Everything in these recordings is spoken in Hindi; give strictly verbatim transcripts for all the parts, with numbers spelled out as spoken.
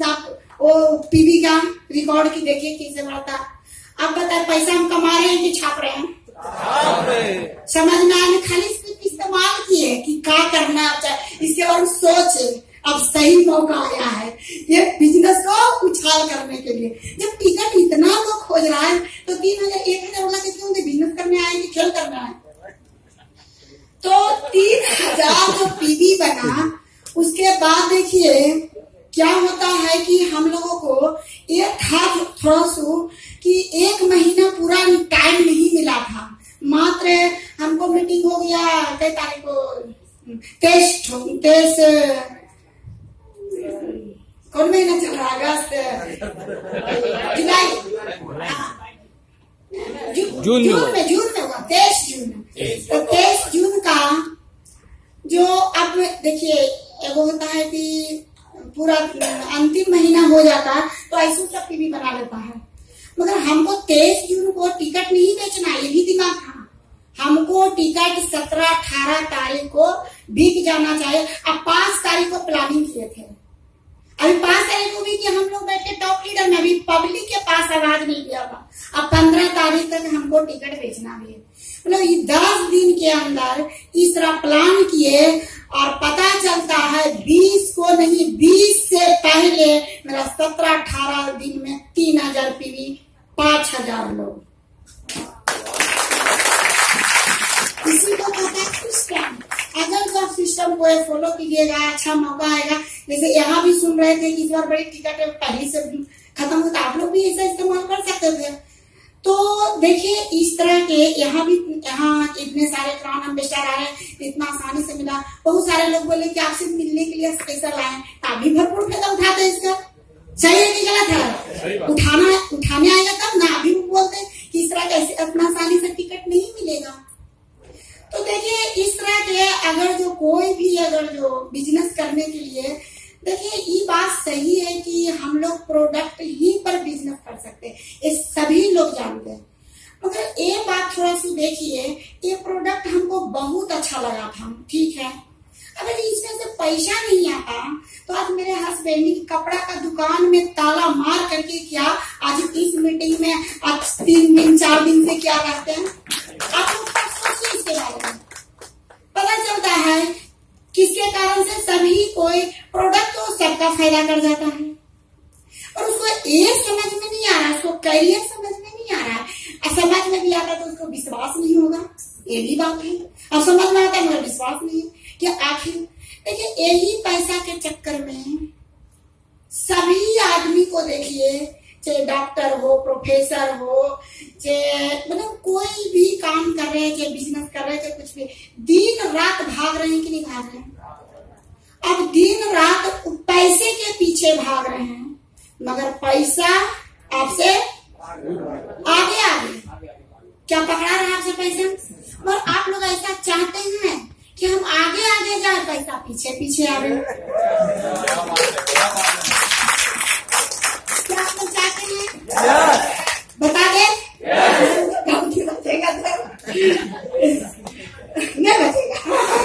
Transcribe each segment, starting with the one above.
आप वो पीवी का रिकॉर्ड की देखिए कैसे बढ़ता। अब बताए पैसा हम कमा रहे हैं कि छाप रहे हैं? समझ में आने खाली सिर्फ इस्तेमाल किए कि क्या करना चाहिए, इसके बारे में सोचे। अब सही मौका आया है ये बिजनेस को उछाल करने के लिए। जब टिकट इतना लोग खोज रहा है तो तीन हजार एक हजार वाला कितने होंगे? बिजनेस करने आए कि खेल करना है? तो तीन हजार जो पीवी बना, उसके बाद देखिए क्या होता है कि हम लोगों को ये था थोड़ा सा कि एक महीना पूरा टाइम नहीं मिला था। मात्र हमको मीटिंग हो गया कई तारीख को, टेस्ट तेईस कौन महीना चल रहा? अगस्त, जुलाई, जून में जून में हुआ तेईस जून। तो तेईस जून का जो अब देखिए एगो होता है कि पूरा अंतिम महीना हो जाता तो ऐसे सब पीवी बना लेता है, मगर हमको तेईस जून को टिकट नहीं बेचना, ये भी दिमाग था। हमको टिकट सत्रह अठारह तारीख को बिक जाना चाहिए। अब पांच तारीख को प्लानिंग किए थे, अभी पांच तारीख को भी कि हम लोग बैठे टॉप लीडर में, अभी पब्लिक के पास आवाज नहीं गया था। अब पंद्रह तारीख तक हमको टिकट बेचना भी है। मतलब ये दस दिन के अंदर इस तरह प्लान किए और पता चलता है बीस को नहीं, बीस से पहले मेरा सत्रह अठारह दिन में तीन हजार पीवी, पांच हजार लोग। इसी को कहते हैं सिस्टम। अगर जो सिस्टम को फॉलो कीजिएगा अच्छा मौका आएगा। जैसे यहाँ भी सुन रहे थे कि इस बार बड़ी टिकट पहले से खत्म होता, आप लोग भी ऐसा इस्तेमाल कर सकते थे। तो देखिए इस तरह के यहाँ भी, यहाँ इतने सारे क्राउन एम्बेसडर आ रहे हैं, इतना आसानी से मिला। बहुत सारे लोग बोले कि आपसे मिलने के लिए स्पेशल आए, आप भी भरपूर फायदा उठाते इसका। सही है कि गलत है? उठाना उठाने आएगा तब ना। अभी बोलते कि इस तरह कैसे इतना आसानी से टिकट नहीं मिलेगा। तो देखिए इस तरह के अगर जो कोई भी अगर जो बिजनेस करने के लिए, देखिए ये बात सही है कि हम लोग प्रोडक्ट ही पर बिजनेस कर सकते हैं, ये सभी लोग जानते हैं। मगर ये बात थोड़ा सी देखिए, ये प्रोडक्ट हमको बहुत अच्छा लगा था, ठीक है। अगर इसमें से पैसा नहीं आता तो आज मेरे हस्बैंड कपड़ा का दुकान में ताला मार करके क्या आज इस मीटिंग में आज तीन दिन चार दिन से क्या करते हैं? आप लोग सोचिए इसके बारे में। पता चलता है किसके कारण से सभी कोई प्रोडक्ट तो सबका फायदा कर जाता है और उसको ये समझ में नहीं आ रहा, उसको कैरियर समझ में नहीं आ रहा है। समझ में भी आता तो उसको विश्वास नहीं होगा, ये भी बात है। अब समझ में आता है मगर विश्वास नहीं है कि आखिर। देखिए यही पैसा के चक्कर में सभी आदमी को देखिए, चाहे डॉक्टर हो, प्रोफेसर हो, चाहे मतलब कोई भी काम कर रहे हैं, चाहे बिजनेस कर रहे हैं, चाहे कुछ भी, दिन रात भाग रहे हैं कि नहीं भाग रहे हैं? अब दिन रात पैसे के पीछे भाग रहे हैं, मगर पैसा आपसे आगे आगे क्या पकड़ा रहा है आपसे पैसा। और आप लोग ऐसा चाहते हैं कि हम आगे आगे जाए, पैसा पीछे पीछे आ रहे। क्या आप लोग चाहते हैं? बता दे। बचेगा नहीं बचेगा।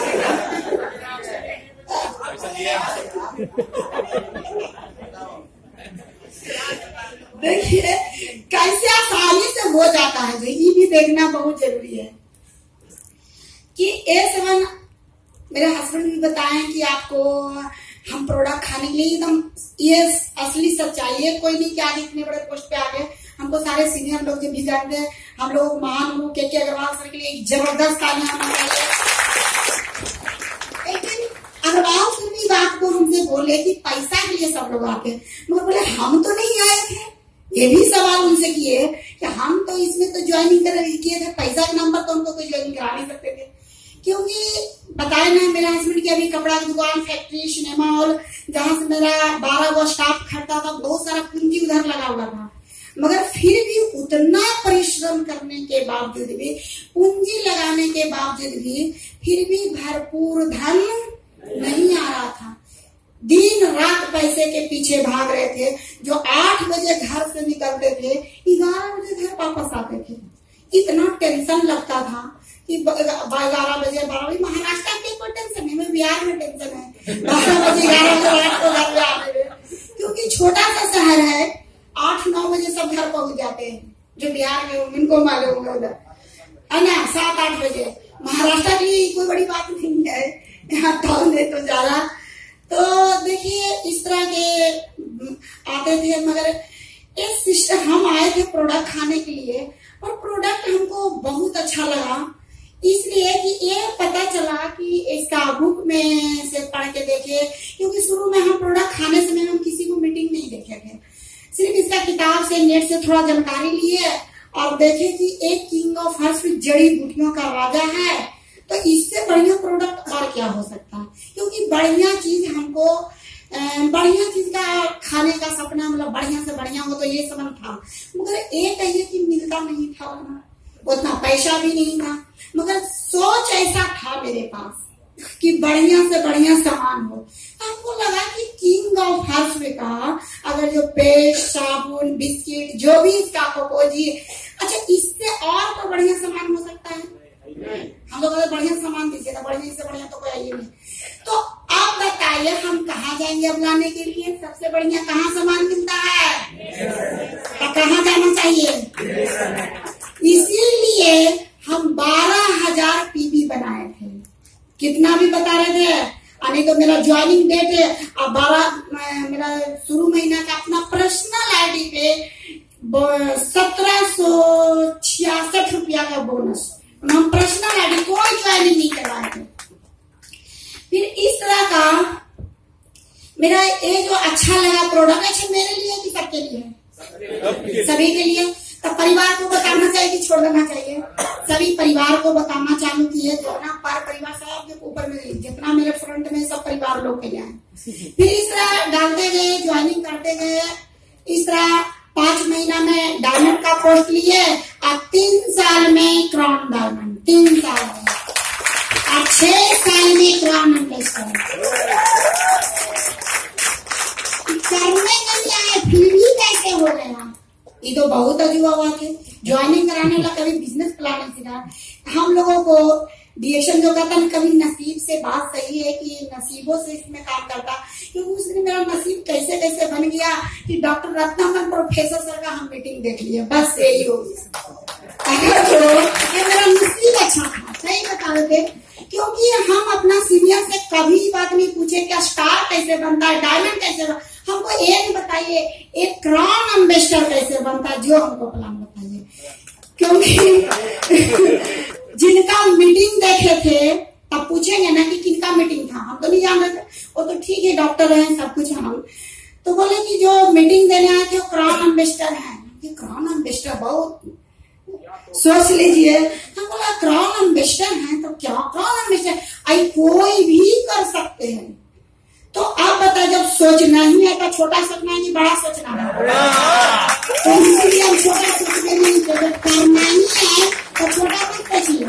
देखिए कैसे आसानी से हो जाता है, ये भी देखना बहुत जरूरी है कि ये समय मेरे हस्बैंड भी बताएं कि आपको हम प्रोडक्ट खाने के लिए एकदम ये असली सच्चाई है। कोई नहीं कि आगे इतने बड़े पोस्ट पे आ गए, हमको सारे सीनियर लोग जो भी जानते हैं, हम लोग महान गुरु के के अग्रवाल सर के लिए जबरदस्त तालियां बजाइए। लेकिन अग्रवाल सर भी बात को उनसे बोले कि पैसा के लिए सब लोग आते हैं, मगर बोले हम तो नहीं आए थे। ये भी सवाल उनसे किए कि हम तो इसमें तो ज्वाइनिंग कर किए थे, पैसा के नंबर तो हमको कोई ज्वाइनिंग करा नहीं सकते थे। क्योंकि बताए ना मेरे हस्बैंड की अभी कपड़ा की दुकान, फैक्ट्री, सिनेमा हॉल, जहां से मेरा बारह गो स्टाफ खड़ता था, बहुत सारा पूंजी उधर लगा हुआ था। मगर फिर भी उतना परिश्रम करने के बावजूद भी, पूंजी लगाने के बावजूद भी, फिर भी भरपूर धन नहीं आ रहा था। दिन रात पैसे के पीछे भाग रहे थे। जो आठ बजे घर से निकलते थे, ग्यारह बजे घर वापस आते थे। इतना टेंशन लगता था कि ग्यारह बजे बारह बजे, महाराष्ट्र के कोई टेंशन नहीं, मैं बिहार में टेंशन है। बारह बजे ग्यारह बजे रात को घर में आ रहे, क्योंकि छोटा सा शहर है, आठ नौ बजे सब घर पहुंच जाते हैं, जो बिहार में उनको मालूम होगा उधर, है ना, सात आठ बजे। महाराष्ट्र के लिए कोई बड़ी बात नहीं है, यहाँ टाउन है तो ज्यादा। तो देखिए इस तरह के आते थे, मगर इस सिस्टम हम आए थे प्रोडक्ट खाने के लिए, और प्रोडक्ट हमको बहुत अच्छा लगा, इसलिए कि ये पता चला कि इसका बुक में से पढ़ के देखे, क्योंकि शुरू में हम प्रोडक्ट खाने समय हम किसी को मीटिंग नहीं देखे थे, सिर्फ इसका किताब से नेट से थोड़ा जानकारी लिए और देखे कि एक किंग ऑफ हर्ब्स जड़ी बूटियों का राजा है, तो इससे बढ़िया प्रोडक्ट और क्या हो सकता है। क्योंकि बढ़िया चीज हमको बढ़िया चीज का खाने का सपना, मतलब बढ़िया से बढ़िया हो, तो ये समझ था, मगर ये कहिए कि मिलता नहीं था, उतना पैसा भी नहीं था, मगर सोच ऐसा था मेरे पास कि बढ़िया से बढ़िया सामान हो। हमको लगा कि किंग ऑफ हर्ब्स का अगर जो पेस्ट, साबुन, बिस्किट, जो भी इसका खोजी, अच्छा इससे और तो बढ़िया सामान हो सकता है। हम लोग अगर बढ़िया सामान दीजिए तो बढ़िया से बढ़िया तो कोई नहीं। तो आप बताइए हम कहाँ जाएंगे अब लाने के लिए? सबसे बढ़िया कहाँ सामान मिलता है, तो कहाँ जाना चाहिए? इसीलिए हम बारह हजार पीबी बनाए थे। कितना भी बता रहे थे, यानी तो मेरा ज्वाइनिंग डेट है, अब बारह मेरा शुरू महीना का अपना पर्सनल आईडी पे सत्रह सौ छियासठ रुपया का बोनस, हम पर्सनल आईडी कोई ज्वाइनिंग नहीं करवाए थे। फिर इस तरह का मेरा ये जो अच्छा लगा प्रोडक्ट, अच्छा मेरे लिए कि सबके लिए? सभी के लिए। तब परिवार को बताना चाहिए कि छोड़ देना चाहिए? सभी परिवार को बताना चालू किए, जितना पर परिवार सबके ऊपर में, जितना मेरे फ्रंट में सब परिवार लोग के लिए। फिर इस तरह डालते गए, ज्वाइनिंग करते गए, इस तरह पांच महीना में डायमंड का पोस्ट लिए, और तीन साल में क्राउन डायमंड, तीन साल में, और छह साल में क्राउन एम्बेसडर। करने नहीं आए फिर भी कैसे हो गया, ये तो बहुत अजूबा बात है। ज्वाइनिंग कराने वाला कभी बिजनेस प्लान नहीं सीखा। हम लोगों को डिएक्शन जो कहता है, कभी नसीब से, बात सही है कि नसीबों से इसमें काम करता, क्योंकि उस दिन मेरा नसीब कैसे कैसे बन गया कि डॉक्टर रत्नामन प्रोफेसर सर का हम मीटिंग देख लिए, बस यही हो गया। तो ये मेरा नसीब अच्छा था, सही बता रहे थे, क्योंकि हम अपना सीनियर से कभी बात नहीं पूछे क्या स्टार कैसे बनता है, डायमंड कैसे बनता, हमको ये नहीं बताइए एक क्राउन एम्बेसडर कैसे बनता है, जो हमको प्लान बताइए। क्योंकि जिनका मीटिंग देखे थे तब पूछेंगे ना कि किनका मीटिंग था, हम तो नहीं जान रहे थे, वो तो ठीक है डॉक्टर है सब कुछ है, हम तो बोले कि जो मीटिंग देने आए थे वो क्राउन एम्बेसडर है। क्राउन एम्बेसडर बहुत सोच लीजिए, हम बोला क्राउन एम्बेसडर है तो क्या क्राउन एम्बेसडर आई कोई भी कर सकते हैं। तो आप बता, जब सोचना ही है तो छोटा सोचना है कि बड़ा सोचना है? तो इसलिए हम छोटा सोचते नहीं, जब करना ही है तो छोटा मत सोचिए।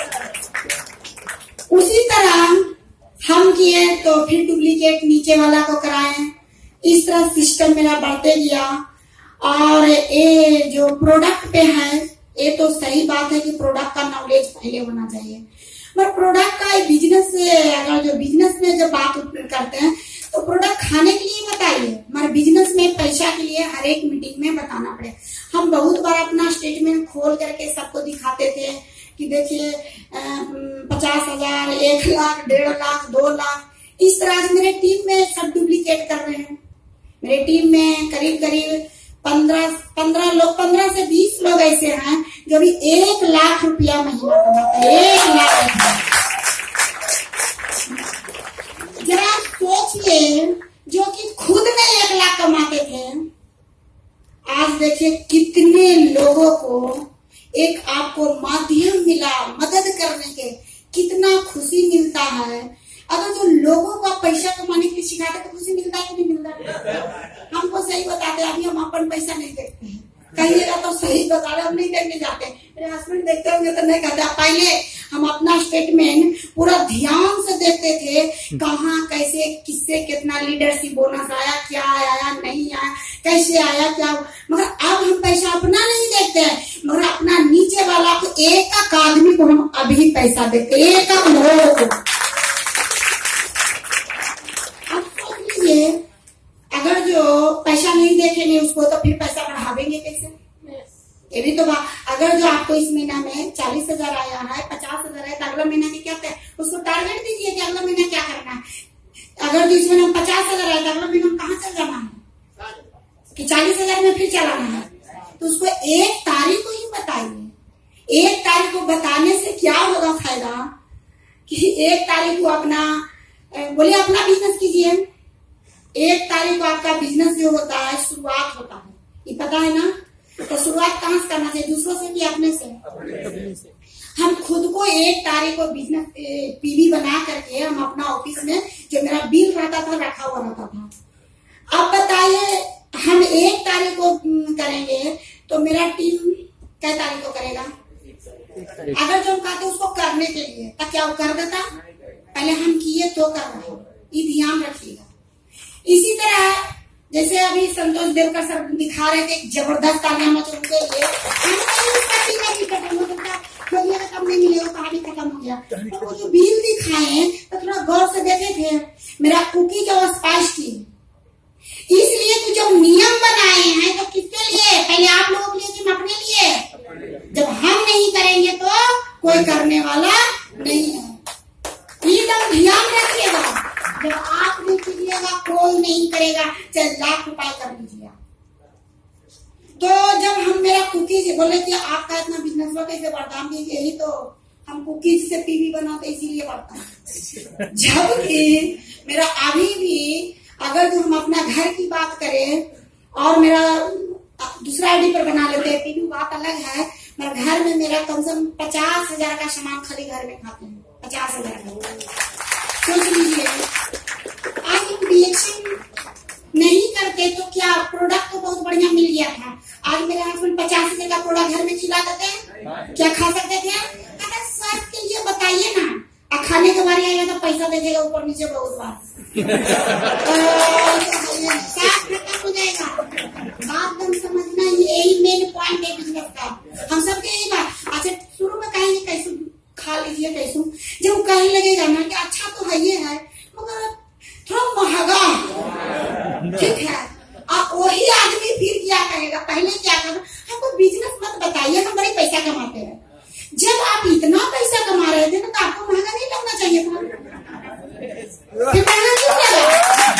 उसी तरह हम किए तो फिर डुप्लीकेट नीचे वाला को कराए, इस तरह सिस्टम मेरा बढ़ते गया। और ये जो प्रोडक्ट पे है, ये तो सही बात है कि प्रोडक्ट का नॉलेज पहले होना चाहिए, पर प्रोडक्ट का बिजनेस से, अगर जो बिजनेस में जब बात करते हैं तो प्रोडक्ट खाने के लिए बताइए, हमारे बिजनेस में पैसा के लिए हर एक मीटिंग में बताना पड़े। हम बहुत बार अपना स्टेटमेंट खोल करके सबको दिखाते थे कि देखिए पचास हजार, एक लाख, डेढ़ लाख, दो लाख, इस तरह से मेरे टीम में सब डुप्लीकेट कर रहे हैं। मेरे टीम में करीब करीब पंद्रह पंद्रह लोग, पंद्रह से बीस लोग ऐसे हैं जो भी एक लाख रुपया महीना कमाते हैं, एक लाख। जरा सोचिए, जो कि खुद में एक लाख कमाते थे, आज देखिए कितने लोगों को एक आपको माध्यम मिला मदद करने के, कितना खुशी मिलता है। अगर जो लोगों का पैसा कमाने के लिए सिखाते तो खुशी मिलता है कि नहीं मिलता? हमको सही बताते, अभी हम अपन पैसा नहीं देखते हैं, कहिएगा तो सही बता रहे, हम नहीं देखने जाते। मेरे हस्बैंड देखते होंगे तो नहीं कहते। पहले हम अपना स्टेटमेंट पूरा ध्यान से देखते थे, कहाँ कैसे किससे कितना लीडरशिप बोनस आया, क्या आया नहीं आया, कैसे आया क्या। मगर अब हम पैसा अपना नहीं देखते हैं, मगर अपना नीचे वाला को, एक एक आदमी को हम अभी पैसा देते, एक एक लोगों को। अब सोच लीजिए, अगर जो पैसा ये भी तो अगर जो आपको इस महीना में चालीस हजार आया है, पचास हजार है, तो अगला महीना की क्या है उसको टारगेट दीजिए कि अगला महीना क्या करना है। अगर जो इस महीना में पचास हजार आया तो अगला महीना में कहाँ चल जाना है कि चालीस हजार में फिर चलाना है। तो उसको एक तारीख को ही बताइए। एक तारीख को बताने से क्या होगा फायदा कि एक तारीख को अपना बोले अपना बिजनेस कीजिए। एक तारीख को आपका बिजनेस जो होता है शुरुआत होता है, ये पता है ना। तो शुरुआत कहाँ से करना चाहिए, दूसरों से कि अपने से? हम खुद को एक तारीख को बिजनेस पीवी बना करके हम अपना ऑफिस में जो मेरा बिल रहता था रखा हुआ रहता था। अब बताइए हम एक तारीख को करेंगे तो मेरा टीम क्या तारीख को करेगा? अगर जो हम कहते उसको करने के लिए तो क्या वो कर देता? पहले हम किए तो कर रहे, ये ध्यान रखिएगा। इसी तरह जैसे अभी संतोष देवकर सर दिखा रहे थे जबरदस्त तालियां मच उनके लिए, कम नहीं मिलेगा कहानी खत्म हो गया। तो वो जो बिल दिखाए तो थोड़ा गौर से देखे थे, मेरा कुकी जो स्पाइस थी, इसलिए तो जब नियम बनाए हैं तो किसके लिए? पहले आप लोगों के लिए कि अपने लिए? जब हम नहीं करेंगे तो कोई करने वाला नहीं है। एकदम ध्यान रखिएगा, जब आप नहीं कीजिएगा कोई नहीं करेगा, चाहे लाख रुपए कर लीजिए। तो जब हम मेरा कुकीज बोले कि आपका इतना बिजनेस हुआ कैसे बढ़ता, हम यही तो हम कुकीज से पीवी बनाते इसीलिए बढ़ता है। जबकि मेरा अभी भी अगर जो हम अपना घर की बात करें और मेरा दूसरा आईडी पर बना लेते हैं, पीवी बात अलग है। मेरा घर में मेरा कम से कम पचास हजार का सामान खाली घर में खाते हैं, पचास हजार का। सोच लीजिए आज हम रिएक्शन नहीं करते तो क्या प्रोडक्ट तो बहुत बढ़िया मिल गया था। आज मेरे हस्बैंड पचास हजार का प्रोडक्ट घर में खिला देते हैं, क्या खा सकते थे? अगर स्वास्थ्य के लिए बताइए ना, और खाने के बारे आएगा तो पैसा देखेगा ऊपर नीचे बहुत बार खत्म हो जाएगा। बात हम समझना, यही मेन पॉइंट है बिजनेस का। हम सबके यही बात। अच्छा शुरू में कहेंगे कैसे खा लीजिए कैसे, जब वो कहने लगेगा ना कि अच्छा तो है ये है मगर थोड़ा महंगा, ठीक है, और वही आदमी फिर क्या कहेगा? पहले क्या करना, हमको बिजनेस मत बताइए, हम बड़े पैसा कमाते हैं। जब आप इतना पैसा कमा रहे थे ना तो आपको महंगा नहीं लगना चाहिए था, महंगा क्यों लगा?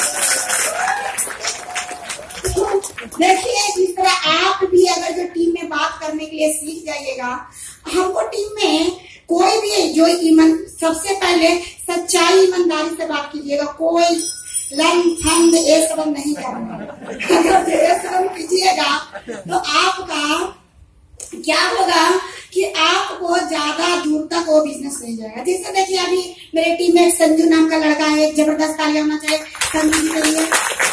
देखिए जिस तरह आप भी अगर जो टीम में बात करने के लिए सीख जाइएगा, हमको टीम में कोई भी जो ईमान, सबसे पहले सच्चाई ईमानदारी से बात कीजिएगा। कोई लंग फंड ये सब नहीं करना। अगर ये सब कीजिएगा तो आपका क्या होगा कि आपको ज्यादा दूर तक वो बिजनेस नहीं जाएगा। जैसे देखिए अभी मेरे टीम में संजू नाम का लड़का है, एक जबरदस्त तालियां होना चाहिए संजू के लिए।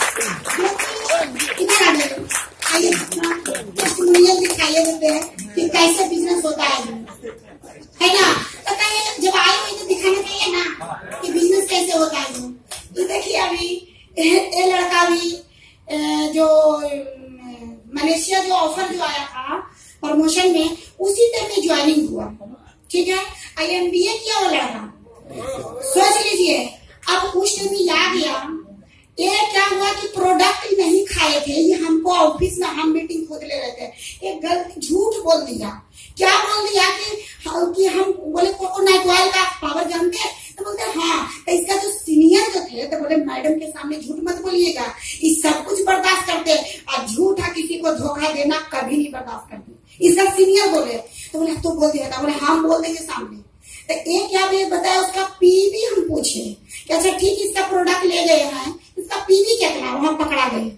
आइए टेस्टिमोनियल दिखाइए देते हैं कि कैसे बिजनेस होता है, है ना? तो कहीं जब आए हुए तो दिखाना चाहिए ना कि बिजनेस कैसे होता है। तो देखिए अभी ये लड़का भी जो मलेशिया जो ऑफर जो आया था प्रमोशन में, उसी टाइम में ज्वाइनिंग हुआ, ठीक है। आई एम बी ए किया वो लड़का, सोच लीजिए। अब उस टाइम में याद गया, ये क्या हुआ कि प्रोडक्ट नहीं खाए थे, ये हमको ऑफिस में हम मीटिंग खुद ले रहे थे, एक गलत झूठ बोल दिया। क्या बोल दिया कि, कि हम बोले कोकोनट ऑयल का पावर जानते हैं, तो बोलते हाँ। तो इसका जो सीनियर जो थे तो बोले मैडम के सामने झूठ मत बोलिएगा, इस सब कुछ बर्दाश्त करते और झूठा किसी को धोखा देना कभी नहीं बर्दाश्त करते। इसका सीनियर बोले तो बोले तो बोल दिया था, बोले हम बोल देंगे सामने। तो एक क्या बताया, उसका पीवी हम पूछे कि अच्छा ठीक इसका प्रोडक्ट ले गए हैं, इसका पीवी कितना, वहां पकड़ा गए।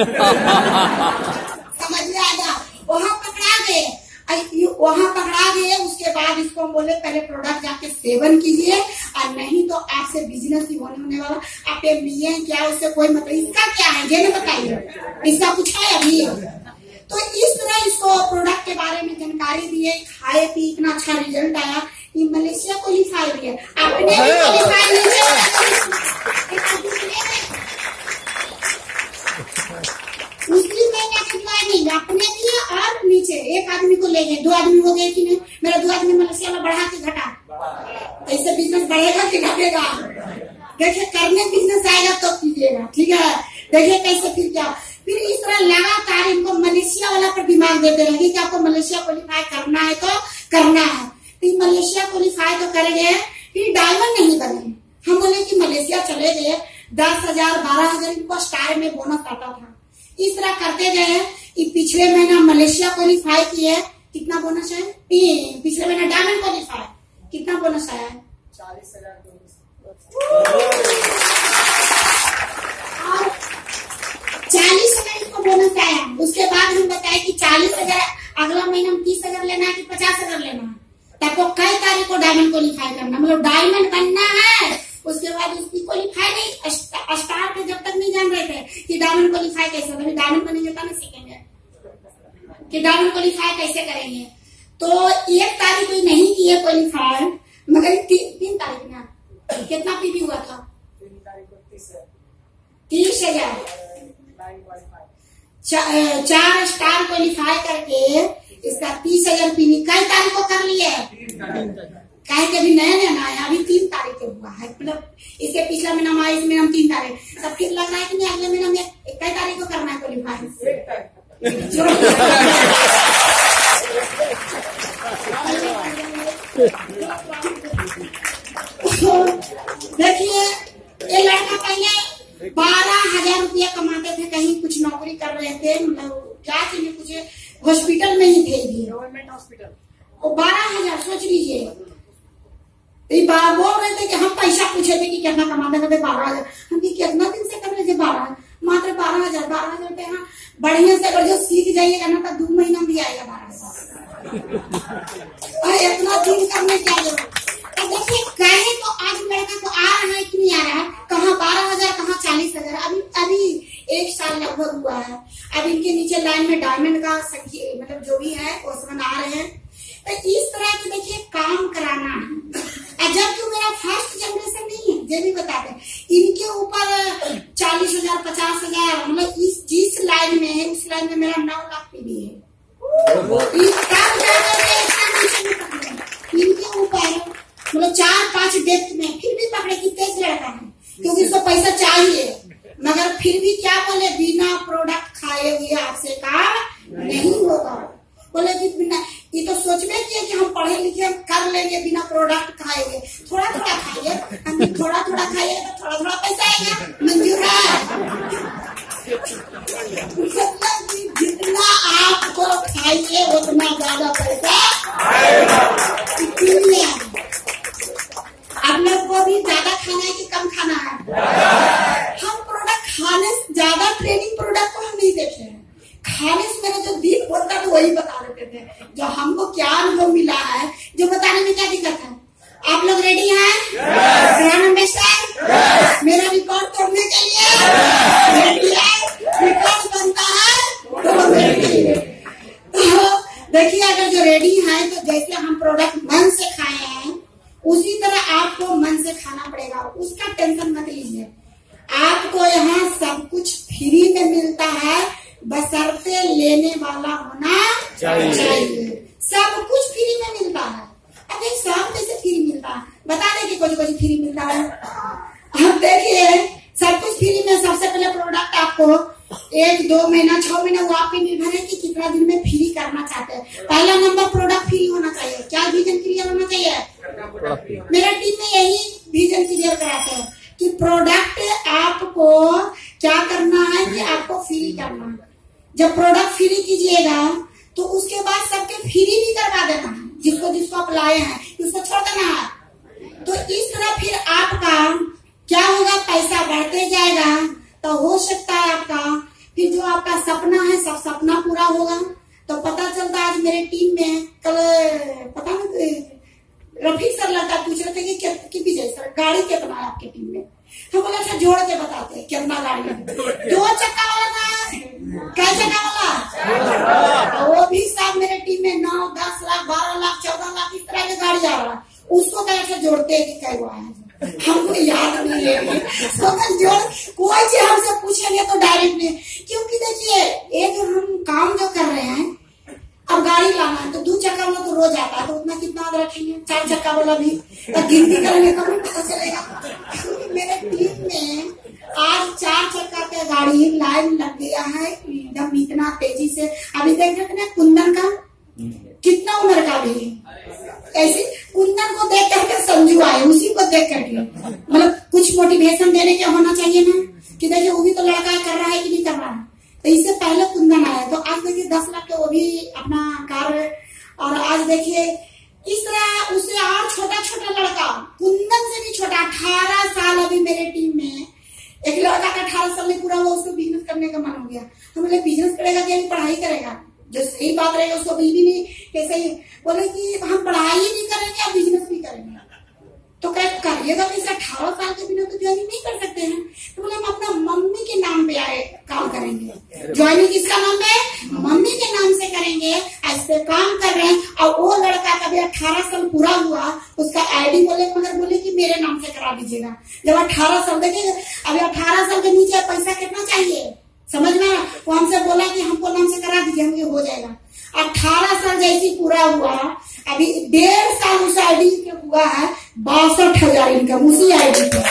समझ में आया, वहां पकड़ा गए, वहां पकड़ा गए। उसके बाद इसको हम बोले पहले प्रोडक्ट जाके सेवन कीजिए और नहीं तो आपसे बिजनेस ही होने होने वाला। आप एम बी ए क्या, उससे कोई मतलब, इसका क्या है ये ना बताइए, इसका कुछ है अभी? तो इस तरह इसको प्रोडक्ट के बारे में जानकारी दिए, खाए पी, इतना अच्छा रिजल्ट आया। ये मलेशिया क्वालिफाई भी है, आपने भी क्वालिफाई नहीं किया, उसकी मैंने नहीं, अपने दिए और नीचे एक आदमी को ले गए, दो आदमी हो गए कि नहीं? मेरा दो आदमी मलेशिया में बढ़ा के घटा, ऐसे बिजनेस बढ़ेगा कि घटेगा? देखिए करने बिजनेस आएगा तो कीजिएगा, ठीक है। देखिए कैसे फिर क्या फिर इस तरह लगातार इनको मलेशिया वाला पर दिमाग देते रहेंगे कि आपको मलेशिया क्वालिफाई करना है तो करना है। फिर मलेशिया क्वालिफाई तो करेंगे, फिर डायमंड नहीं बने। हम बोले कि मलेशिया चले गए, दस हजार बारह हजार इनको स्टार में बोनस आता था। इस तरह करते गए। पिछले महीना मलेशिया क्वालिफाई किए, कितना बोनस है? पिछले महीना डायमंड क्वालिफाई, कितना बोनस आया है? चालीस हजार और चालीस हजार इनको बोनस आया। उसके बाद हम बताए कि चालीस हजार अगला महीना हम तीस हजार लेना है कि पचास हजार लेना है। तब कई तारीख को डायमंड क्वालिफाई करना, मतलब डायमंड बनना है। उसके बाद उसकी क्वालिफाई नहीं, स्टार पे जब तक नहीं जान रहे थे कि डायमंड क्वालिफाई कैसे होगा, डायमंड बनेंगे तब ना सीखेंगे कि डायमंड क्वालिफाई कैसे करेंगे। तो एक तारीख को नहीं किए क्वालिफाई, मगर ती, तीन तारीख ना कितना पीवी हुआ था? तीन तारीख को तीस हजार चा, चार स्टार क्वालिफाई करके इसका तीस हजार पीवी कई तारीख को कर लिए? कहे कि अभी नया नया ना आया, अभी तीन तारीख को हुआ है। मतलब इसके पिछला महीना हमारा, इस महीना तीन तारीख। सब ठीक लग रहा है कि नहीं? अगले महीना में कई तारीख को करना है क्वालिफाई? देखिए, ये लड़का पहले बारह हजार रुपया कमाते थे, कहीं कुछ नौकरी कर रहे थे, मतलब क्या चीज कुछ हॉस्पिटल में ही थे, गवर्नमेंट हॉस्पिटल। और बारह हजार सोच लीजिए। बोल रहे थे कि हम पैसा पूछे थे कि कितना कमाते थे, बारह हजार। हम कितना दिन से कर रहे थे? बारह, मात्र बारह हजार। बारह हजार पे यहाँ बढ़िया से अगर जो सीख जाइएगा ना तो दो महीना भी आएगा बारह हजार। इतना दिन करने क्या जरूरत? तो देखिए, कहे तो आज लड़का को आ रहा है कि नहीं आ रहा है? कहाँ बारह हजार, कहाँ चालीस हजार। अभी अभी एक साल लगभग हुआ है। अब इनके नीचे लाइन में डायमंड का संख्या, मतलब जो भी है वो सब आ रहे हैं। तो इस तरह के देखिए काम कराना है। जबकि मेरा फर्स्ट जनरेशन नहीं है, ये भी बता दें, इनके ऊपर चालीस हजार पचास हजार, मतलब इस जिस लाइन में है उस लाइन में मेरा नौ लाख पीवी है। इनके ऊपर मतलब चार पांच डेप्थ में, फिर भी पकड़े कि तेज लड़का है, क्योंकि इसको पैसा चाहिए। मगर फिर भी क्या बोले, बिना प्रोडक्ट खाए हुए आपसे काम नहीं होगा। बोले कि बिना, ये तो सोच में किया कि हम पढ़े लिखे हम कर लेंगे बिना प्रोडक्ट खाए हुए। थोड़ा थोड़ा खाइए, हम थोड़ा थोड़ा खाइए तो थोड़ा थोड़ा पैसा आएगा, मंजूर है। मतलब कि जितना आपको खाइए उतना ज्यादा पैसा आएगा। आप लोग को भी ज्यादा खाना है कि कम खाना है? हम प्रोडक्ट खाने से ज्यादा ट्रेनिंग प्रोडक्ट को हम नहीं देखे हैं। खाने से मेरा जो दिल बोलता है वही बता देते थे, जो हमको क्या अनुभव मिला है, जो बताने में क्या दिक्कत है। आप लोग रेडी हैं? मेरा रिकॉर्ड तोड़ने के लिए रेडी है? रिकॉर्ड बनता है तो रेडी। तो देखिए, अगर जो रेडी है तो जैसे हम प्रोडक्ट मन से खाए हैं उसी तरह आपको मन से खाना पड़ेगा। उसका टेंशन मत लीजिए। आपको यहाँ सब कुछ फ्री में मिलता है, बशर्ते लेने वाला होना चाहिए, चाहिए। सब कुछ फ्री में मिलता है। अब एक सब कैसे फ्री मिलता है? बता दें कि कुछ कुछ फ्री मिलता है। अब देखिए, सब कुछ फ्री में। सबसे पहले प्रोडक्ट आपको एक दो महीना छह महीना वो आप पे निर्भर है कि कितना दिन में फ्री करना चाहते हैं। पहला नंबर प्रोडक्ट फ्री होना चाहिए। क्या विजन क्लियर होना चाहिए? मेरा टीम में यही विजन क्लियर कराते हैं कि प्रोडक्ट आपको क्या करना है कि आपको फ्री करना है। जब प्रोडक्ट फ्री कीजिएगा तो उसके बाद सबके फ्री भी करवा देना है, जिसको जिसको आप लाए हैं उसको छोड़ देना है। तो इस तरह फिर आपका क्या होगा, पैसा बढ़ते जाएगा। तो हो सकता है आपका फिर जो आपका सपना है सब सपना पूरा होगा। तो पता चलता है, आज मेरे टीम में कल पता नहीं रफीक सर लड़का पूछ रहे थे कि, कि विजय सर गाड़ी कितना है आपके टीम में? हम बोला अच्छा जोड़ के बताते हैं कितना गाड़ी है। दो चक्का वाला ना, कै चक्का वाला? वो भी सब मेरे टीम में नौ दस लाख बारह लाख चौदह लाख इस तरह की गाड़ी आ रहा है। उसको कैसे जोड़ते हैं कि क्या हुआ है, हमको याद नहीं है। तो जोड़ कोई चीज हमसे पूछेंगे तो डायरेक्ट नहीं, क्योंकि देखिए ये जो हम काम जो कर रहे हैं, अब गाड़ी लाना है तो दो चक्का वाला तो रोज आता है, तो उतना कितना रखेंगे? चार चक्का वाला भी तो गिनती करेंगे कभी पता चलेगा। मेरे टीम में आज चार चक्का का गाड़ी लाइन लग गया है देख करके, मतलब कुछ मोटिवेशन देने के होना चाहिए ना कि देखिए वो भी तो लड़का कर रहा है कि नहीं कर रहा है। तो इससे पहले कुंदन आया, तो आज देखिए दस लाख के वो भी अपना कार्य, और आज देखिए इस तरह उससे और छोटा छोटा लड़का, कुंदन से भी छोटा, अठारह साल अभी मेरे टीम में एक लड़का का अठारह साल में पूरा हुआ, उसको बिजनेस करने का मन हो गया। हम बोले बिजनेस करेगा क्या, पढ़ाई करेगा, जो सही बात रहेगा उसको बिल्कुल नहीं कैसे ही बोले कि हम पढ़ाई भी करेंगे और बिजनेस भी करेंगे। तो क्या करिएगा, वैसे अठारह साल के बिना तो ज्वाइनिंग नहीं कर सकते हैं। तो बोले हम अपना मम्मी के नाम पे आए काम करेंगे, ज्वाइनिंग किसका नाम पे, मम्मी के नाम से करेंगे, इस पे काम कर रहे हैं। और वो लड़का कभी अठारह साल पूरा हुआ, उसका आईडी बोले मगर बोले कि मेरे नाम से करा दीजिएगा। जब अठारह साल, देखिए अभी अठारह साल के नीचे पैसा कितना चाहिए समझ में, वो हमसे बोला कि हमको नाम से करा दीजिए, हम ये हो जाएगा। अठारह साल जैसी पूरा हुआ, अभी डेढ़ साल उस आईडी के हुआ है बासठ हजार इनकम उसी आईडी पे।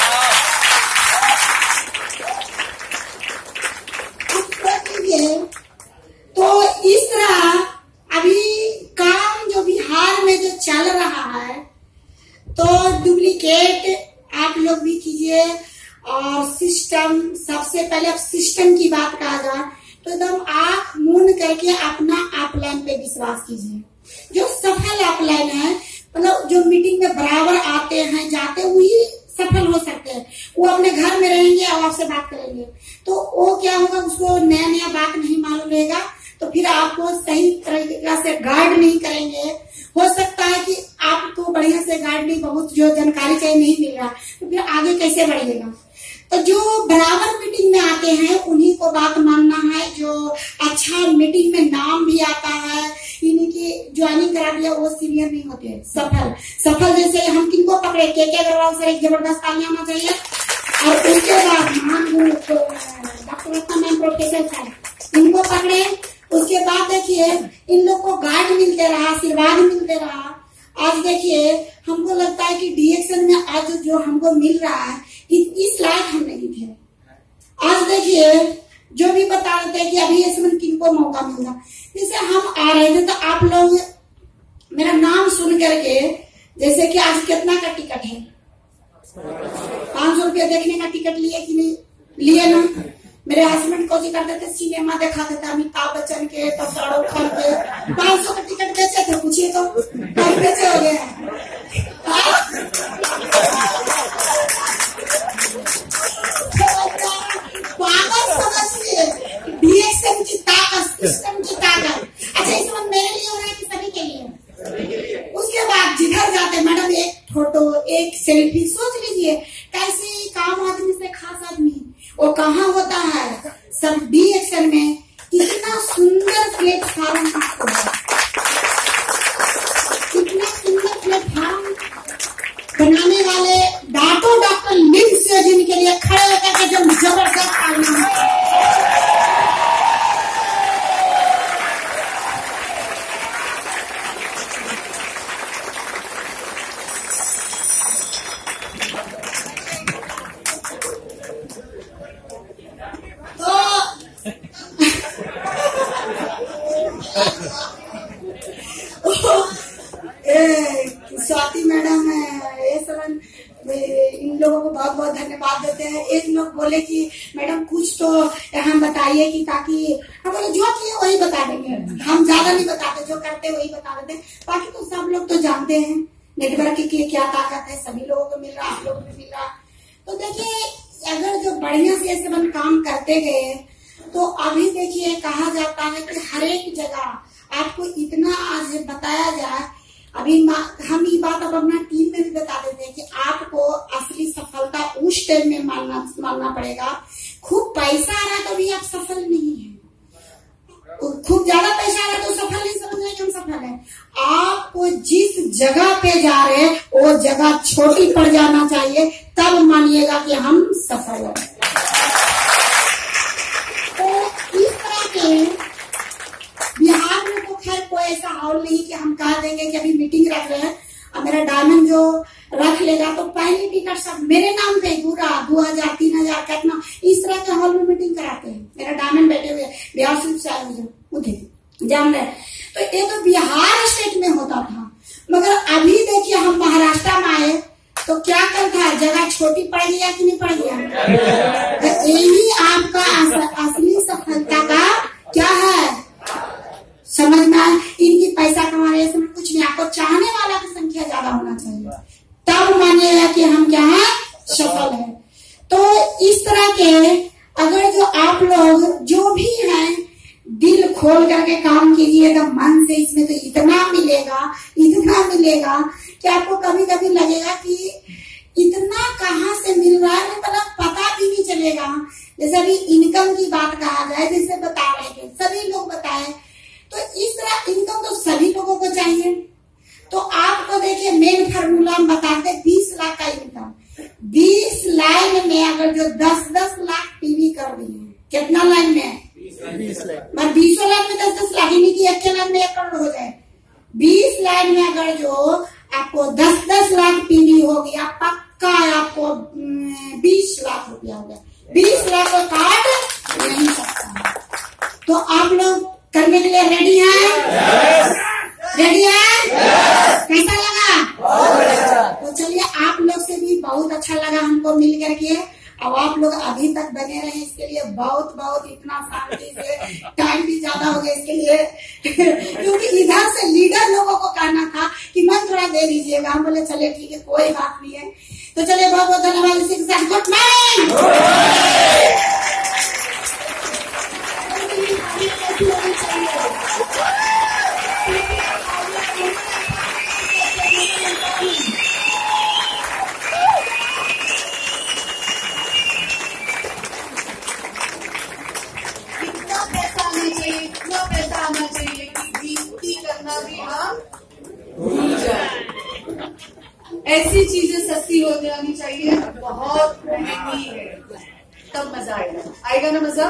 तो इस तरह अभी काम जो बिहार में जो चल रहा है, तो डुप्लीकेट आप लोग भी कीजिए, और सिस्टम, सबसे पहले अब सिस्टम की बात कहा जाए तो एकदम आंख मूंद करके अपना अपलाइन पे विश्वास कीजिए। जो सफल अपलाइन है, मतलब जो मीटिंग में बराबर आते हैं जाते वही सफल हो सकते हैं। वो अपने घर में रहेंगे और आपसे बात करेंगे, तो वो क्या होगा, उसको नया नया बात नहीं मालूम रहेगा, तो फिर आपको सही तरीका से गाइड नहीं करेंगे। हो सकता है कि आपको बढ़िया से गाइड नहीं, बहुत जो जानकारी चाहिए नहीं मिल रहा, तो फिर आगे कैसे बढ़िएगा। तो जो बराबर मीटिंग में आते हैं उन्हीं को बात मानना है, जो अच्छा मीटिंग में नाम भी आता है, इन्हीं की ज्वाइनिंग करा दिया, वो सीनियर नहीं होते। सफल सफल जैसे हम किनको पकड़े, के के अग्रवाल सर, एक जबरदस्त ताली आना चाहिए। और उसके बाद महान गुरु doctor Ratna ma'am, professor sir, इनको पकड़े। उसके बाद देखिए इन लोग को गाइड मिलते रहा, आशीर्वाद मिलते रहा। आज देखिए हमको लगता है कि डीएक्शन में आज जो हमको मिल रहा है, इस लायक हम नहीं थे। आज देखिए जो भी बता रहे थे कि अभी इसमें किनको मौका मिला, जैसे हम आ रहे थे तो आप लोग मेरा नाम सुन करके, जैसे कि आज कितना का टिकट है, पांच सौ रुपया देखने का टिकट लिए कि नहीं लिए ना। मेरे हस्बैंड को जी करते थे, सिनेमा दिखाते थे अमिताभ बच्चन के, तो शाहरुख खान के, पांच सौ का टिकट बेचे थे, पूछिए तो बेचे हो गए। पागल समझिए, डीएक्शन की ताकत, सिस्टम की ताकत। अच्छा इस वक्त मेरे लिए हो रहा है कि सभी के लिए। उसके बाद जिधर जाते मैडम एक फोटो, एक सेल्फी, सोच लीजिए कैसे काम आदमी से खास आदमी वो कहाँ होता है, सब डीएक्शन में। इतना सुंदर प्लेटफॉर्म आपको है, इतना सुंदर प्लेटफॉर्म बनाने वाले डॉक्टर डॉक्टर लिंक्स जिनके लिए खड़े होकर के जो जबरदस्त तालियां है। स्वाति मैडम है, ये सब इन लोगों को बहुत बहुत धन्यवाद देते हैं। एक लोग बोले कि मैडम कुछ तो यहाँ बताइए कि ताकि हम बोले जो किए वही बता देंगे, हम ज्यादा नहीं बताते, जो करते वही बता देते। बाकी तो सब लोग तो जानते हैं नेटवर्क की क्या ताकत है, सभी लोगों को मिल रहा, आप लोगों को मिल रहा। तो देखिए अगर जो बढ़िया से ऐसे बन काम करते गए तो अभी देखिए कहा जाता है कि हर एक जगह आपको इतना आज बताया जाए। अभी हम ये बात अब अपना टीम में भी बता देते हैं कि आपको असली सफलता उस टाइम में मानना मानना पड़ेगा। खूब पैसा आ रहा है तो भी आप सफल नहीं है, खूब ज्यादा पैसा आ रहा है तो सफल नहीं समझ रहे कि हम सफल है। आपको जिस जगह पे जा रहे हैं वो जगह छोटी पड़ जाना चाहिए, तब मानिएगा कि हम सफल हैं। तो इस तरह के बिहार में तो खैर कोई ऐसा हाल नहीं कि हम कह देंगे कि अभी मीटिंग रख रहे हैं और मेरा डायमंड जो रख लेगा तो पहली टिकट सब मेरे नाम पे पूरा दो हजार तीन हजार कितना इस तरह के हॉल में मीटिंग कराते हैं। मेरा डायमंड बैठे हुए बिहार से आए हुए जान रहे। तो ये तो बिहार स्टेट में होता था, मगर अभी देखिए हम महाराष्ट्र में आए तो क्या करता है, जगह छोटी पड़ गया कि नहीं पड़ गया। तो यही आपका असली सफलता का क्या है, समझना। इनकी पैसा कमा रहे इसमें कुछ नहीं, आपको चाहने वाला की संख्या ज्यादा होना चाहिए, तब मानिएगा कि हम क्या है, सफल है। तो इस तरह के अगर जो आप लोग जो भी हैं दिल खोल करके काम कीजिएगा मन से, इसमें तो इतना मिलेगा इतना मिलेगा कि आपको कभी कभी लगेगा कि इतना कहाँ से मिल रहा है, मतलब पता भी नहीं चलेगा। जैसे अभी इनकम की बात कहा जाए, जैसे बता रहे थे सभी लोग बताए, तो इस तरह इनकम तो सभी लोगों को चाहिए। तो आपको देखिए मेन फार्मूला हम बताते, बीस लाख का इनकम, बीस लाइन में अगर जो दस दस लाख पीवी कर दिए, कितना लाइन में, बीस लाख, बीसों लाइन में दस दस लाख, यानी कि एक लाइन में एक करोड़ हो जाए। बीस लाइन में अगर जो आपको दस दस लाख पीवी हो गया, पक्का आपको बीस लाख रुपया हो गया। बीस लाख को काट नहीं सकता। तो आप लोग करने के लिए रेडी हैं? रेडी है? कैसा लगा? तो चलिए, आप लोग से भी बहुत अच्छा लगा हमको मिल करके। अब आप लोग अभी तक बने रहे इसके लिए बहुत बहुत, इतना शांति से, टाइम भी ज्यादा हो गया इसके लिए क्योंकि इधर से लीडर लोगों को कहना था कि मन थोड़ा दे दीजिएगा, हम बोले चले ठीक है कोई बात नहीं है। तो चलिए बहुत बहुत धन्यवाद। इसी के साथ गुड मॉर्निंग। ऐसी चीजें सस्ती हो जानी चाहिए, बहुत महंगी है, तब मजा आएगा। आएगा ना मजा?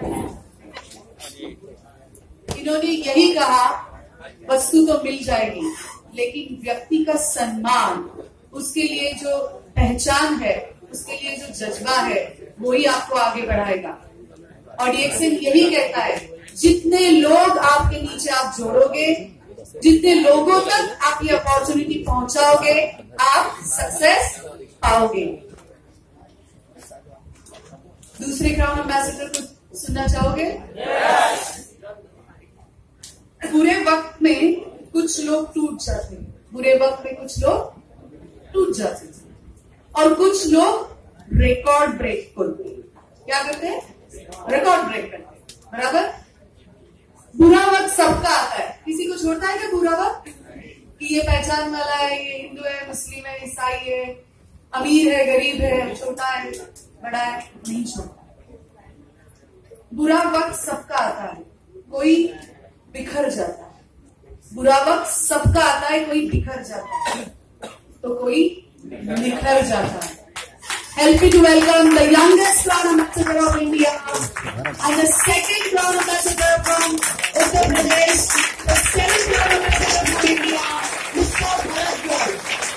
इन्होंने यही कहा, वस्तु तो मिल जाएगी लेकिन व्यक्ति का सम्मान, उसके लिए जो पहचान है, उसके लिए जो जज्बा है, वही आपको आगे बढ़ाएगा। और डीएक्सएन यही कहता है, जितने लोग आपके नीचे आप जोड़ोगे, जितने लोगों तक आप ये अपॉर्चुनिटी पहुंचाओगे, आप सक्सेस पाओगे। दूसरे क्राउन एम्बेसडर को सुनना चाहोगे? yes! बुरे वक्त में कुछ लोग टूट जाते हैं, बुरे वक्त में कुछ लोग टूट जाते हैं और कुछ लोग रिकॉर्ड ब्रेक करते हैं। क्या करते हैं? रिकॉर्ड ब्रेक करते हैं, बराबर। बुरा वक्त सबका आता है, किसी को छोड़ता है क्या बुरा वक्त? कि ये पहचान वाला है, ये हिंदू है, मुस्लिम है, ईसाई है, अमीर है, गरीब है, छोटा है, बड़ा है, नहीं छोड़ता। बुरा वक्त सबका आता है, कोई बिखर जाता है। बुरा वक्त सबका आता है, कोई बिखर जाता है तो कोई निखर जाता है। Help me to welcome the youngest crown ambassador of India and the second crown ambassador from Uttar Pradesh, the seventh crown ambassador from India, Mister Bharat.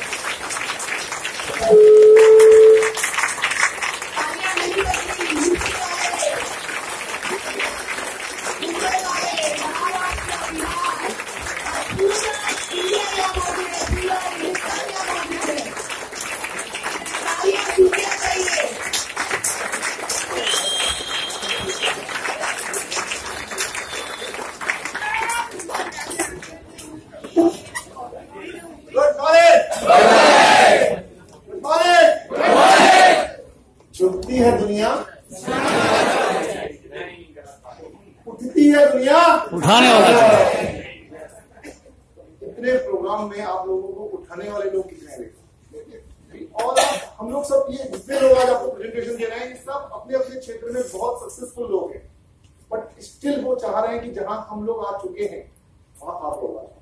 झुकती है दुनिया, उठती है दुनिया उठाने वाला। इतने प्रोग्राम में आप लोगों को उठाने वाले लोग कितने हैं? और हम लोग सब, ये जितने लोग आज आपको प्रेजेंटेशन दे रहे हैं, ये सब अपने अपने क्षेत्र में बहुत सक्सेसफुल लोग हैं, बट स्टिल वो चाह रहे हैं कि जहां हम लोग आ चुके हैं वहां आप लोग आ जाए।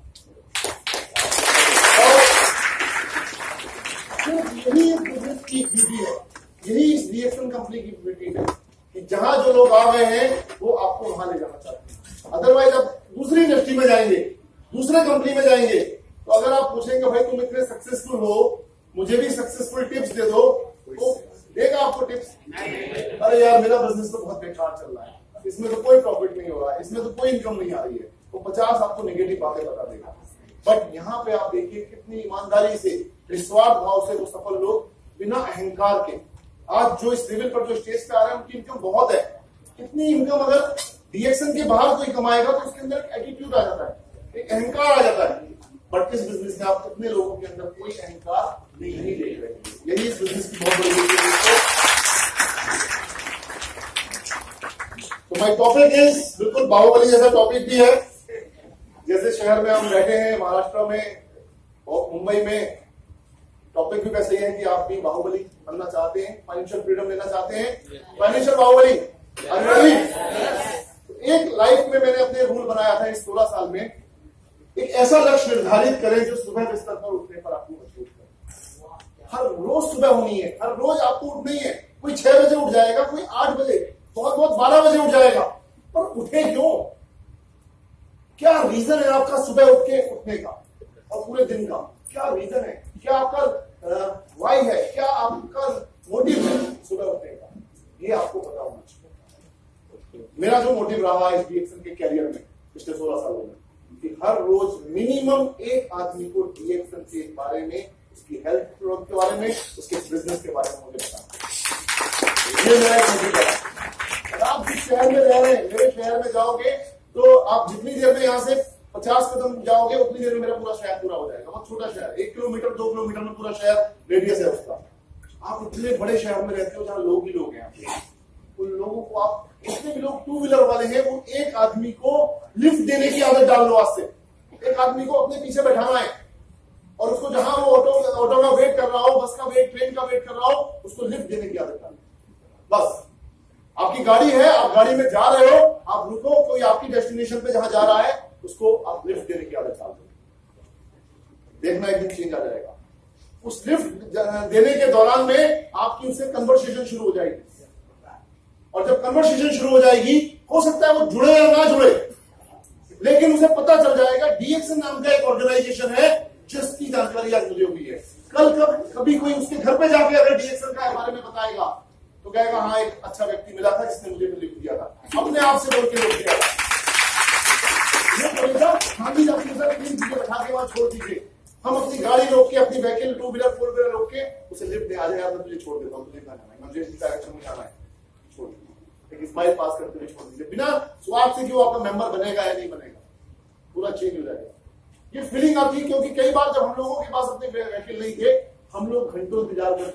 यही बिजनेस की ब्यूटी है, यही इस डीएक्सएन कंपनी की ब्यूटी है कि जहां जो लोग आ गए हैं वो आपको वहां ले जाना चाहते हैं। अदरवाइज आप दूसरी इंडस्ट्री में जाएंगे, दूसरे कंपनी में जाएंगे, तो अगर आप पूछेंगे भाई तुम इतने सक्सेसफुल हो, मुझे भी सक्सेसफुल टिप्स दे दो, तो देगा आपको टिप्स? अरे यार मेरा बिजनेस तो बहुत बेकार चल रहा है, इसमें तो कोई प्रॉफिट नहीं हो रहा है, इसमें तो कोई इनकम नहीं आ रही है, तो पचास आपको नेगेटिव बातें बता देगा। बट यहाँ पे आप देखिए कितनी ईमानदारी से निस्वार्थ भाव से वो सफल लोग बिना अहंकार के, आज जो इस लेवल पर जो स्टेज पे आ रहे हैं उनकी इनकम बहुत है। इतनी इनकम अगर डीएक्शन के बाहर कोई कमाएगा तो उसके अंदर एक एटीट्यूड आ जाता है, एक अहंकार आ जाता है। बट इस बिजनेस में आप इतने लोगों के अंदर कोई अहंकार नहीं देख रहे। यही इस बिजनेस की बहुत बड़ी है। तो माय टॉपिक इज बिल्कुल बाहुबली जैसा टॉपिक भी है। जैसे शहर में हम बैठे हैं महाराष्ट्र में और मुंबई में, टॉपिक भी वैसे ही है कि आप भी बाहुबली बनना चाहते हैं, फाइनेंशियल फ्रीडम लेना चाहते हैं, फाइनेंशियल बाहुबली। एक लाइफ में मैंने अपने रूल बनाया था इस सोलह साल में, एक ऐसा लक्ष्य निर्धारित करें जो सुबह बिस्तर पर उठने पर आपको मजबूत करे। हर रोज सुबह होनी है, हर रोज आपको उठना ही है। कोई छह बजे उठ जाएगा, कोई आठ बजे, बहुत बहुत बारह बजे उठ जाएगा, पर उठे क्यों? क्या रीजन है आपका सुबह उठ के उठने का और पूरे दिन का? क्या रीजन है? क्या आपका वाई है? क्या आपका मोटिव है सुबह उठने का? ये आपको पता होना चाहिए। मेरा जो मोटिव रहा है इस डीएक्शन के कैरियर में पिछले सोलह सालों में कि हर रोज मिनिमम एक आदमी को डीएक्शन के बारे में, उसकी हेल्थ के बारे में, उसके बिजनेस के बारे में मुझे बताना। ये मेरा एक मोटिव है। अगर आप जिस शहर में रह रहे हैं, मेरे शहर में जाओगे तो आप जितनी देर में यहाँ से पचास कदम जाओगे उतनी देर में मेरा पूरा शहर पूरा हो जाएगा। बहुत छोटा शहर, एक किलोमीटर दो किलोमीटर में पूरा शहर रेडियस है उसका। आप इतने बड़े शहर में रहते हो जहां लोग ही लोग हैं, उन लोगों को आप, इतने भी लोग टू व्हीलर वाले हैं, वो एक आदमी को लिफ्ट देने की आदत डाल लो आज से। एक आदमी को अपने पीछे बैठाना है और उसको जहां वो ऑटो ऑटो का वेट कर रहा हो, बस का वेट, ट्रेन का वेट कर रहा हो, उसको लिफ्ट देने की आदत डालो। बस आपकी गाड़ी है, आप गाड़ी में जा रहे हो, आप रुको, कोई आपकी डेस्टिनेशन पे जहां जा रहा है उसको आप लिफ्ट देने की आदत डाल दो। देखना एक दिन चेंज आ जाएगा। उस लिफ्ट देने के दौरान में आपकी उससे कन्वर्सेशन शुरू हो जाएगी, और जब कन्वर्सेशन शुरू हो जाएगी, हो सकता है वो जुड़े या ना जुड़े, लेकिन उसे पता चल जाएगा डीएक्शन नाम का एक ऑर्गेनाइजेशन है जिसकी जानकारी आज मुझे हुई है। कल कब कभी कोई उसके घर पे जाके अगर डीएक्शन का बारे में बताएगा तो कहेगा हाँ एक अच्छा व्यक्ति मिला था जिसने मुझे लिफ्ट दिया था, अपने आप से बोल के लिफ्ट दिया था। गांधी अपने सर तीन चीजें बैठा के वहां छोड़ दीजिए। हम अपनी गाड़ी रोक के, अपनी vehicle two wheeler four wheeler रोक के उसे लिफ्ट दे, आ जाए यार मैं तुझे छोड़ देता हूँ, तुझे जाना है, मुझे इस डायरेक्शन में जाना है, छोड़ दीजिए। एक स्माइल पास करते हुए छोड़ दीजिए, बिना स्वार्थ से कि वो आपका मेंबर बनेगा या नहीं बनेगा, पूरा चेंज हो जाएगा। ये फीलिंग आती है क्योंकि कई बार जब हम लोगों के पास अपने व्हीकल नहीं थे, हम लोग घंटों इंतजार करते